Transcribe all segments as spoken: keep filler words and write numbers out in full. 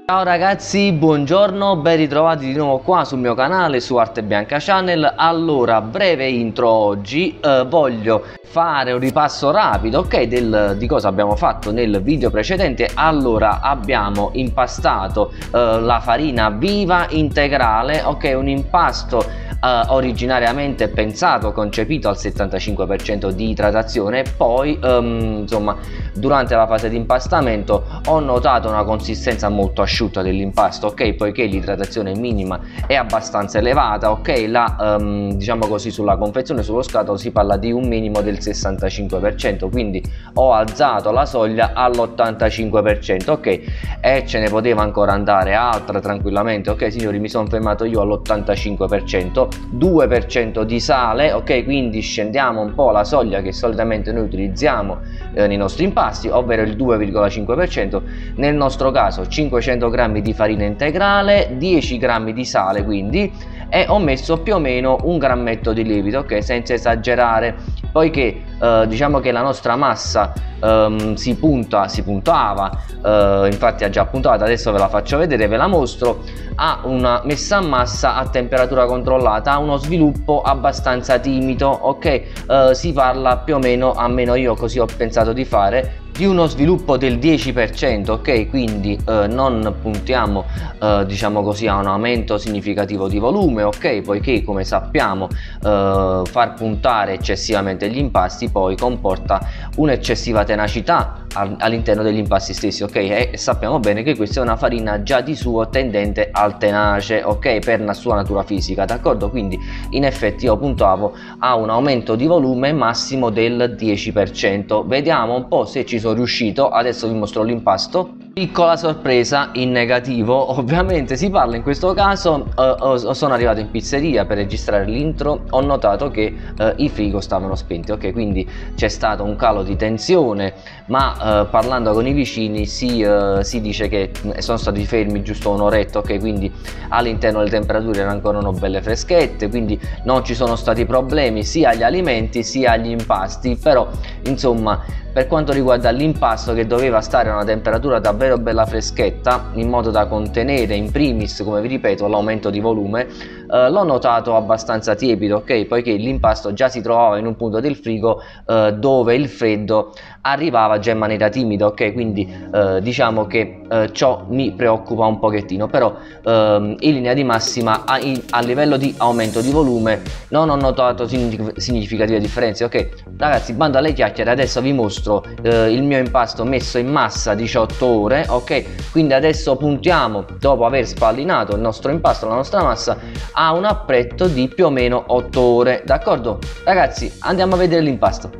Ciao ragazzi, buongiorno, ben ritrovati di nuovo qua sul mio canale su Arte Bianca Channel. Allora, breve intro oggi, eh, voglio fare un ripasso rapido, ok, del, di cosa abbiamo fatto nel video precedente. Allora, abbiamo impastato eh, la farina viva integrale, ok, un impasto Uh, originariamente pensato, concepito al settantacinque per cento di idratazione. Poi um, insomma, durante la fase di impastamento ho notato una consistenza molto asciutta dell'impasto, ok, poiché l'idratazione minima è abbastanza elevata, ok, la um, diciamo così, sulla confezione, sullo scatolo si parla di un minimo del sessantacinque per cento, quindi ho alzato la soglia all'ottantacinque per cento, ok, e ce ne poteva ancora andare altra tranquillamente, ok signori, mi sono fermato io all'ottantacinque per cento. due per cento di sale, ok, quindi scendiamo un po' la soglia che solitamente noi utilizziamo eh, nei nostri impasti, ovvero il due virgola cinque per cento. Nel nostro caso cinquecento grammi di farina integrale, dieci grammi di sale, quindi, e ho messo più o meno un grammetto di lievito, ok, senza esagerare, poiché eh, diciamo che la nostra massa ehm, si punta, si puntava, eh, infatti ha già puntato, adesso ve la faccio vedere, ve la mostro, ha una messa a massa a temperatura controllata, ha uno sviluppo abbastanza timido, ok, eh, si parla più o meno, almeno io così ho pensato di fare, di uno sviluppo del dieci per cento, ok, quindi eh, non puntiamo eh, diciamo così a un aumento significativo di volume, ok, poiché come sappiamo eh, far puntare eccessivamente gli impasti poi comporta un'eccessiva tenacità all'interno degli impasti stessi, ok, e sappiamo bene che questa è una farina già di suo tendente al tenace, ok, per la sua natura fisica, d'accordo, quindi in effetti io puntavo a un aumento di volume massimo del dieci per cento. Vediamo un po' se ci sono riuscito. Adesso vi mostro l'impasto. Piccola sorpresa in negativo, ovviamente si parla in questo caso, eh, sono arrivato in pizzeria per registrare l'intro, ho notato che eh, i frigo stavano spenti, ok, quindi c'è stato un calo di tensione, ma eh, parlando con i vicini si, eh, si dice che sono stati fermi giusto un'oretta, ok, quindi all'interno le temperature erano ancora belle freschette, quindi non ci sono stati problemi sia agli alimenti sia agli impasti. Però insomma, per quanto riguarda l'impasto, che doveva stare a una temperatura davvero bella freschetta in modo da contenere in primis, come vi ripeto, l'aumento di volume, eh, l'ho notato abbastanza tiepido, ok, poiché l'impasto già si trovava in un punto del frigo eh, dove il freddo arrivava già in maniera timida, ok, quindi eh, diciamo che eh, ciò mi preoccupa un pochettino. Però ehm, in linea di massima a, in, a livello di aumento di volume non ho notato significative differenze, ok ragazzi, bando alle chiacchiere, adesso vi mostro eh, il mio impasto messo in massa diciotto ore, ok, quindi adesso puntiamo, dopo aver spallinato il nostro impasto, la nostra massa, a un appretto di più o meno otto ore, d'accordo ragazzi, andiamo a vedere l'impasto.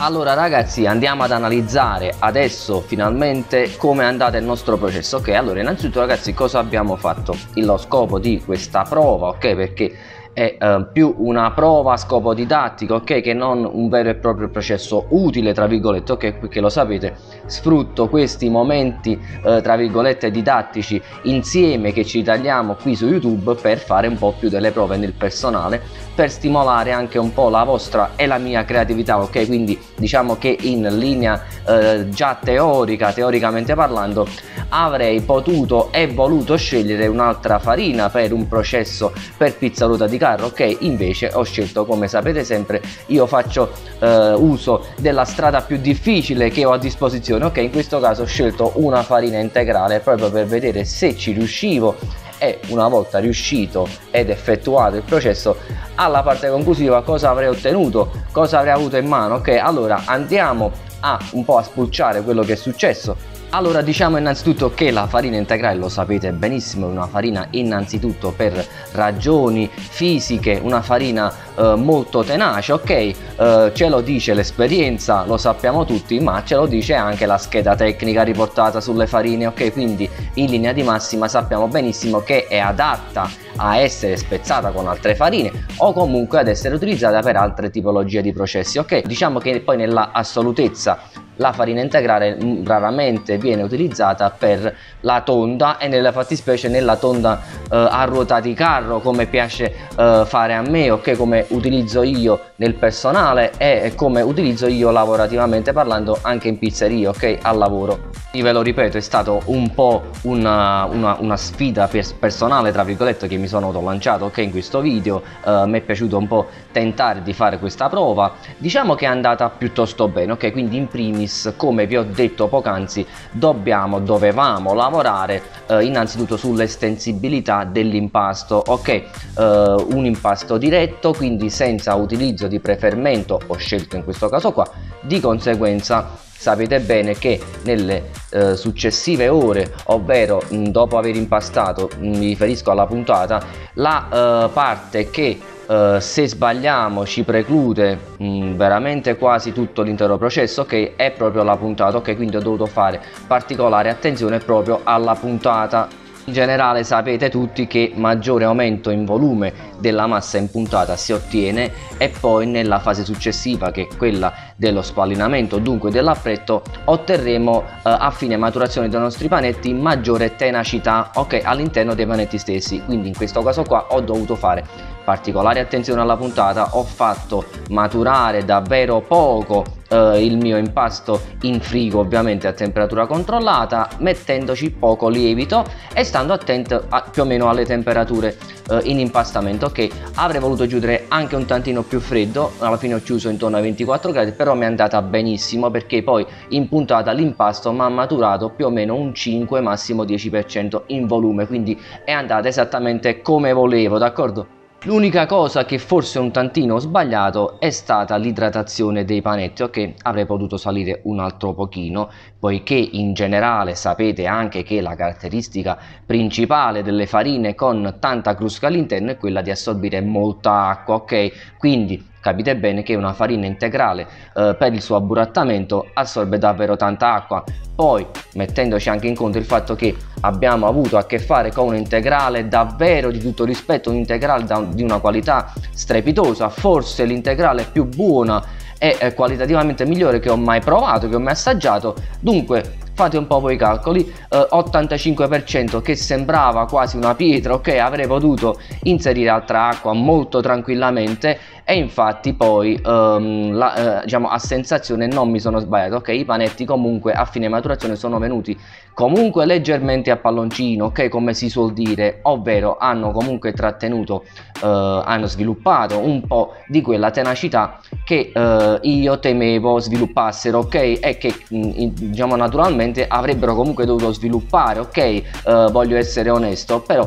Allora ragazzi, andiamo ad analizzare adesso finalmente come è andato il nostro processo. Ok, allora innanzitutto ragazzi, cosa abbiamo fatto? Lo scopo di questa prova, ok, perché è eh, più una prova a scopo didattico, ok, che non un vero e proprio processo utile, tra virgolette, ok, perché lo sapete, sfrutto questi momenti eh, tra virgolette didattici insieme che ci tagliamo qui su YouTube per fare un po' più delle prove nel personale, per stimolare anche un po' la vostra e la mia creatività, ok, quindi diciamo che in linea eh, già teorica, teoricamente parlando, avrei potuto e voluto scegliere un'altra farina per un processo per pizza ruota di carro, ok, invece ho scelto, come sapete sempre, io faccio eh, uso della strada più difficile che ho a disposizione, ok, in questo caso ho scelto una farina integrale proprio per vedere se ci riuscivo, e una volta riuscito ed effettuato il processo, alla parte conclusiva cosa avrei ottenuto, cosa avrei avuto in mano, ok. Allora andiamo a un po' a spulciare quello che è successo. Allora diciamo innanzitutto che la farina integrale, lo sapete benissimo, è una farina innanzitutto per ragioni fisiche, una farina eh, molto tenace, ok, eh, ce lo dice l'esperienza, lo sappiamo tutti, ma ce lo dice anche la scheda tecnica riportata sulle farine, ok, quindi in linea di massima sappiamo benissimo che è adatta a essere spezzata con altre farine o comunque ad essere utilizzata per altre tipologie di processi, ok. Diciamo che poi nella assolutezza la farina integrale raramente viene utilizzata per la tonda, e nella fattispecie nella tonda eh, a ruota di carro, come piace eh, fare a me, ok, come utilizzo io nel personale e come utilizzo io lavorativamente parlando anche in pizzeria, ok, al lavoro. Io ve lo ripeto, è stato un po' una, una, una sfida personale, tra virgolette, che mi sono autolanciato, ok, in questo video. Uh, mi è piaciuto un po' tentare di fare questa prova, diciamo che è andata piuttosto bene, ok, quindi in primis, come vi ho detto poc'anzi, dobbiamo, dovevamo lavorare uh, innanzitutto sull'estensibilità dell'impasto, ok, uh, un impasto diretto, quindi senza utilizzo di prefermento, ho scelto in questo caso qua, di conseguenza sapete bene che nelle eh, successive ore, ovvero mh, dopo aver impastato, mh, mi riferisco alla puntata, la eh, parte che eh, se sbagliamo ci preclude mh, veramente quasi tutto l'intero processo, che è proprio la puntata, ok, quindi ho dovuto fare particolare attenzione proprio alla puntata. In generale sapete tutti che maggiore aumento in volume della massa in puntata si ottiene, e poi nella fase successiva, che è quella dello spallinamento, dunque dell'appretto, otterremo eh, a fine maturazione dei nostri panetti maggiore tenacità, ok, all'interno dei panetti stessi. Quindi in questo caso qua ho dovuto fare particolare attenzione alla puntata, ho fatto maturare davvero poco eh, il mio impasto in frigo, ovviamente a temperatura controllata, mettendoci poco lievito e stando attento a, più o meno alle temperature eh, in impastamento, ok. Avrei voluto chiudere anche un tantino più freddo, alla fine ho chiuso intorno ai ventiquattro gradi, però mi è andata benissimo, perché poi in puntata l'impasto mi ha maturato più o meno un cinque massimo dieci per cento in volume, quindi è andata esattamente come volevo, d'accordo. L'unica cosa che forse un tantino ho sbagliato è stata l'idratazione dei panetti, ok, avrei potuto salire un altro pochino, poiché in generale sapete anche che la caratteristica principale delle farine con tanta crusca all'interno è quella di assorbire molta acqua, ok, quindi capite bene che una farina integrale eh, per il suo abburattamento assorbe davvero tanta acqua. Poi mettendoci anche in conto il fatto che abbiamo avuto a che fare con un integrale davvero di tutto rispetto, un integrale da, di una qualità strepitosa, forse l'integrale più buona e eh, qualitativamente migliore che ho mai provato, che ho mai assaggiato, dunque fate un po' voi i calcoli, eh, ottantacinque per cento, che sembrava quasi una pietra, ok, avrei potuto inserire altra acqua molto tranquillamente, e infatti poi ehm, la, eh, diciamo a sensazione non mi sono sbagliato, ok, i panetti comunque a fine maturazione sono venuti comunque leggermente a palloncino, ok, come si suol dire, ovvero hanno comunque trattenuto, eh, hanno sviluppato un po' di quella tenacità che eh, io temevo sviluppassero, ok, e che mh, diciamo naturalmente avrebbero comunque dovuto sviluppare, ok, eh, voglio essere onesto, però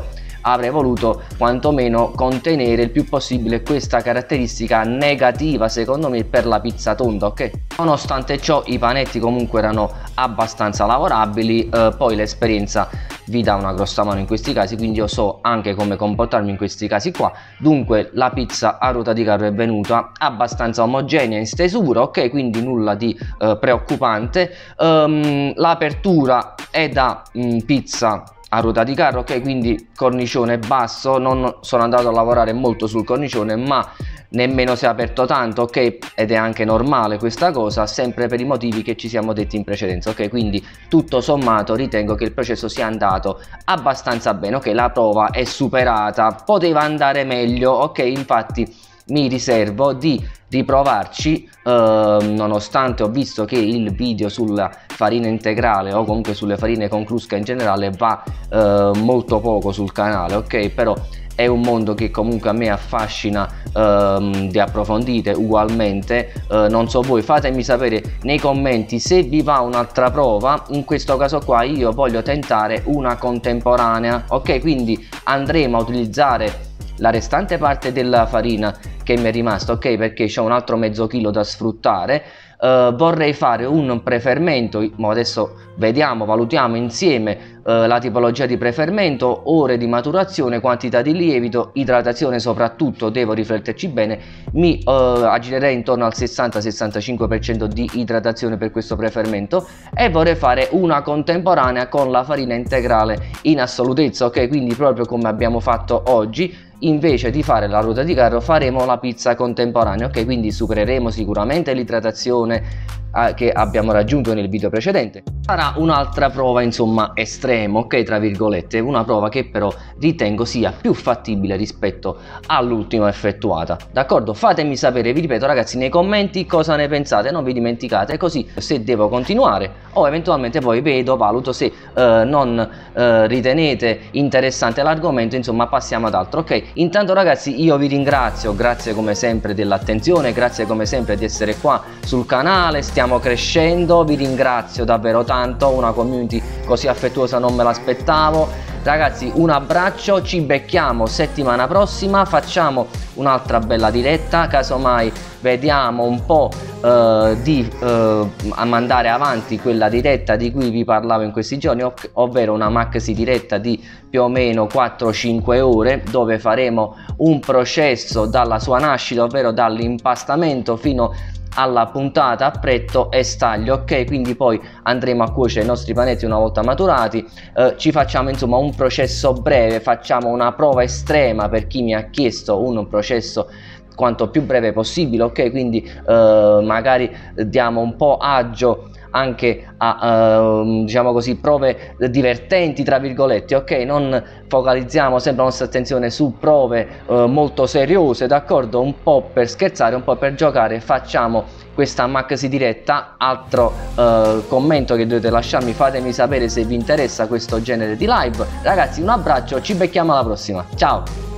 avrei voluto quantomeno contenere il più possibile questa caratteristica negativa secondo me per la pizza tonda, ok? Nonostante ciò i panetti comunque erano abbastanza lavorabili, eh, poi l'esperienza vi dà una grossa mano in questi casi, quindi io so anche come comportarmi in questi casi qua. Dunque la pizza a ruota di carro è venuta abbastanza omogenea in stesura, ok, quindi nulla di eh, preoccupante. Um, l'apertura è da um, pizza a ruota di carro, ok, quindi cornicione basso, non sono andato a lavorare molto sul cornicione, ma nemmeno si è aperto tanto, ok, ed è anche normale questa cosa, sempre per i motivi che ci siamo detti in precedenza, ok, quindi tutto sommato ritengo che il processo sia andato abbastanza bene, ok, la prova è superata, poteva andare meglio, ok, infatti mi riservo di riprovarci, eh, nonostante ho visto che il video sulla farina integrale o comunque sulle farine con crusca in generale va eh, molto poco sul canale, ok, però è un mondo che comunque a me affascina ehm, di approfondire ugualmente. Eh, non so voi, fatemi sapere nei commenti se vi va un'altra prova. In questo caso qua io voglio tentare una contemporanea, ok, quindi andremo a utilizzare la restante parte della farina che mi è rimasta, ok, perché c'è un altro mezzo chilo da sfruttare. Uh, vorrei fare un prefermento, ma adesso vediamo, valutiamo insieme uh, la tipologia di prefermento, ore di maturazione, quantità di lievito, idratazione soprattutto, devo rifletterci bene. Mi uh, aggirerei intorno al sessanta sessantacinque per cento di idratazione per questo prefermento e vorrei fare una contemporanea con la farina integrale in assolutezza, ok, quindi proprio come abbiamo fatto oggi. Invece di fare la ruota di carro faremo la pizza contemporanea, ok, quindi supereremo sicuramente l'idratazione eh, che abbiamo raggiunto nel video precedente. Sarà un'altra prova insomma estrema, ok, tra virgolette, una prova che però ritengo sia più fattibile rispetto all'ultima effettuata, d'accordo? Fatemi sapere, vi ripeto ragazzi, nei commenti cosa ne pensate, non vi dimenticate, così se devo continuare o eventualmente poi vedo, valuto se eh, non eh, ritenete interessante l'argomento, insomma passiamo ad altro, ok? Intanto ragazzi io vi ringrazio, grazie come sempre dell'attenzione, grazie come sempre di essere qua sul canale, stiamo crescendo, vi ringrazio davvero tanto, una community così affettuosa non me l'aspettavo. Ragazzi un abbraccio, ci becchiamo settimana prossima, facciamo un'altra bella diretta, casomai vediamo un po' eh, di eh, mandare avanti quella diretta di cui vi parlavo in questi giorni, ov ovvero una maxi diretta di più o meno quattro cinque ore, dove faremo un processo dalla sua nascita, ovvero dall'impastamento fino alla puntata a pretto e staglio, ok, quindi poi andremo a cuocere i nostri panetti una volta maturati. Eh, ci facciamo insomma un processo breve, facciamo una prova estrema per chi mi ha chiesto un processo quanto più breve possibile, ok, quindi eh, magari diamo un po' agio anche a uh, diciamo così prove divertenti tra virgolette, ok, non focalizziamo sempre la nostra attenzione su prove uh, molto seriose, d'accordo, un po' per scherzare, un po' per giocare, facciamo questa maxi diretta. Altro uh, commento che dovete lasciarmi, fatemi sapere se vi interessa questo genere di live. Ragazzi un abbraccio, ci becchiamo alla prossima, ciao.